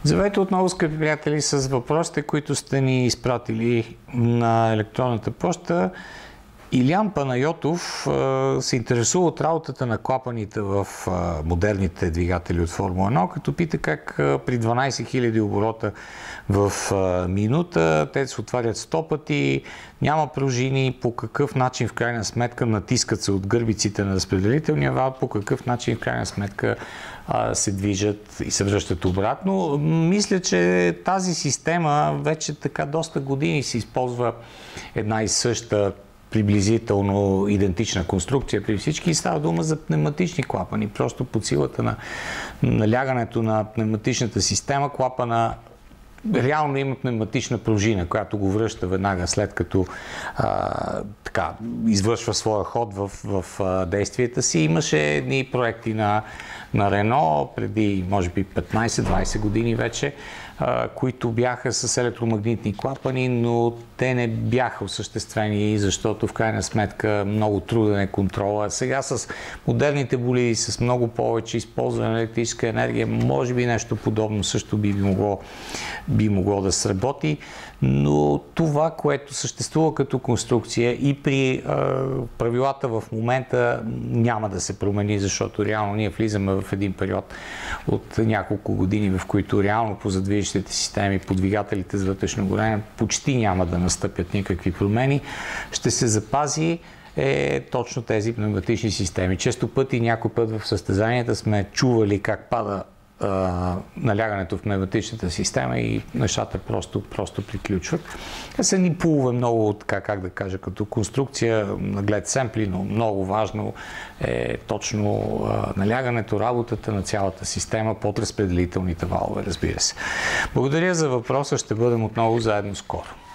Здравейте отново, скъпи приятели, с въпросите, които сте ни изпратили на електронната поща. Илян Панайотов се интересува от работата на клапаните в модерните двигатели от Формула 1, като пита как при 12 000 оборота в минута те се отварят 100 пъти, няма пружини, по какъв начин в крайна сметка натискат се от гърбиците на разпределителния вал, по какъв начин в крайна сметка се движат и се връщат обратно. Мисля, че тази система вече така доста години се използва една и съща приблизително идентична конструкция при всички и става дума за пневматични клапани. Просто по силата на налягането на пневматичната система клапана реално има пневматична пружина, която го връща веднага след като извършва своя ход в действията си. Имаше едни проекти на Рено преди, може би, 15-20 години вече, които бяха с електромагнитни клапани, но те не бяха осъществени, защото в крайна сметка много труден е контрола. Сега с модерните болиди, с много повече използване на електрическа енергия, може би нещо подобно също би могло да сработи, но това, което съществува като конструкция и при правилата в момента няма да се промени, защото реално ние влизаме в един период от няколко години, в които реално по задвижещите системи, по двигателите с вътрешно горене почти няма да настъпят никакви промени. Ще се запази точно тези пневматични системи. Често пъти, някой път в състезанията сме чували как пада налягането в пневматичната система и нещата просто приключват. Се ни плува много, как да кажа, като конструкция на глед семпли, но много важно е точно налягането, работата на цялата система под разпределителните валове, разбира се. Благодаря за въпроса, ще бъдем отново заедно скоро.